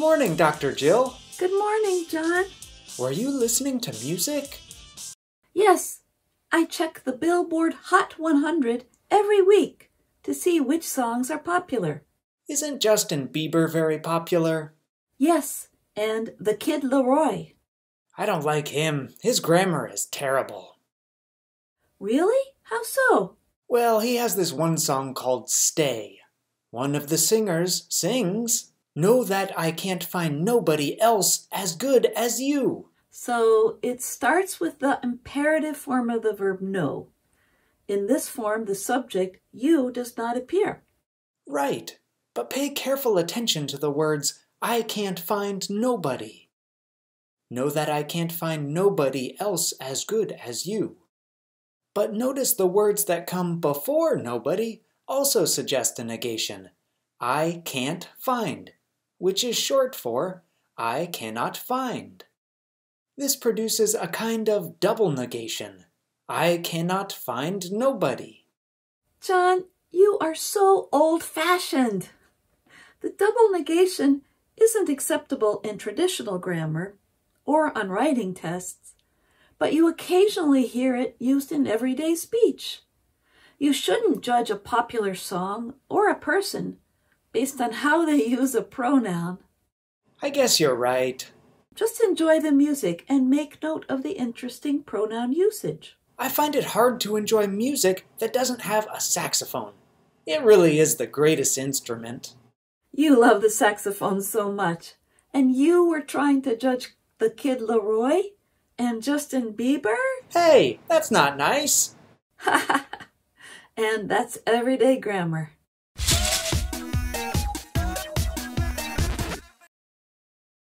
morning, Dr. Jill. Good morning, John. Were you listening to music? Yes, I check the Billboard Hot 100 every week to see which songs are popular. Isn't Justin Bieber very popular? Yes, and the Kid Laroi. I don't like him. His grammar is terrible. Really? How so? Well, he has this one song called Stay. One of the singers sings, "Know that I can't find nobody else as good as you." So it starts with the imperative form of the verb know. In this form, the subject, you, does not appear. Right, but pay careful attention to the words, "I can't find nobody." Know that I can't find nobody else as good as you. But notice the words that come before nobody also suggest a negation. I can't find, which is short for I cannot find. This produces a kind of double negation. I cannot find nobody. John, you are so old-fashioned. The double negation isn't acceptable in traditional grammar or on writing tests, but you occasionally hear it used in everyday speech. You shouldn't judge a popular song or a person based on how they use a pronoun. I guess you're right. Just enjoy the music and make note of the interesting pronoun usage. I find it hard to enjoy music that doesn't have a saxophone. It really is the greatest instrument. You love the saxophone so much, and you were trying to judge the Kid Laroi and Justin Bieber? Hey, that's not nice. And that's everyday grammar.